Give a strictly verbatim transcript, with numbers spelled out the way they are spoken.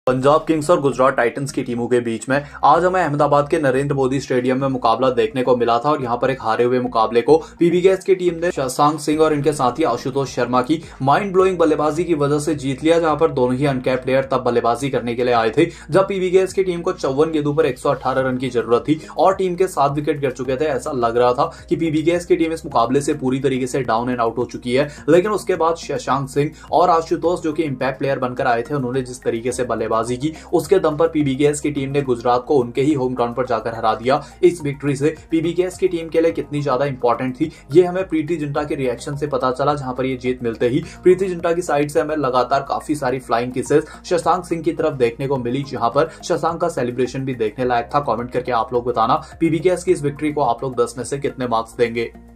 Punjab Kings और Gujarat Titans की टीमों के बीच में आज हमें अहमदाबाद के नरेंद्र मोदी स्टेडियम में मुकाबला देखने को मिला था और यहां पर एक हारे हुए मुकाबले को पीबीकेएस की टीम ने शशांक सिंह और इनके साथी आशुतोष शर्मा की माइंड ब्लोइंग बल्लेबाजी की वजह से जीत लिया, जहां पर दोनों ही अनकैप्ड प्लेयर तब बल्लेबाजी करने के लिए आए थे जब पीबीकेएस की टीम को चौवन गेंदों पर एक सौ अठारह रन की जरूरत थी और टीम के सात विकेट गिर चुके थे। ऐसा लग रहा था कि पीबीकेएस की टीम इस मुकाबले से पूरी तरीके से डाउन एंड आउट हो चुकी है, लेकिन उसके बाद शशांक सिंह और आशुतोष जो कि इंपैक्ट प्लेयर बनकर आए थे, उन्होंने जिस तरीके से बल्लेबाजी की उसके दम पर पीबीकेएस की टीम ने गुजरात को उनके ही होम ग्राउंड पर जाकर हरा दिया। इस विक्ट्री से पीबीकेएस की टीम के लिए कितनी ज्यादा इंपॉर्टेंट थी ये हमें प्रीति जिंटा के रिएक्शन से पता चला, जहां पर ये जीत मिलते ही प्रीति जिंटा की साइड से हमें लगातार काफी सारी फ्लाइंग किसेस शशांक सिंह की तरफ देखने को मिली, जहां पर शशांक का सेलिब्रेशन भी देखने लायक था। कमेंट करके आप लोग बताना पीबीकेएस की इस विक्ट्री को आप लोग दस में से कितने मार्क्स देंगे।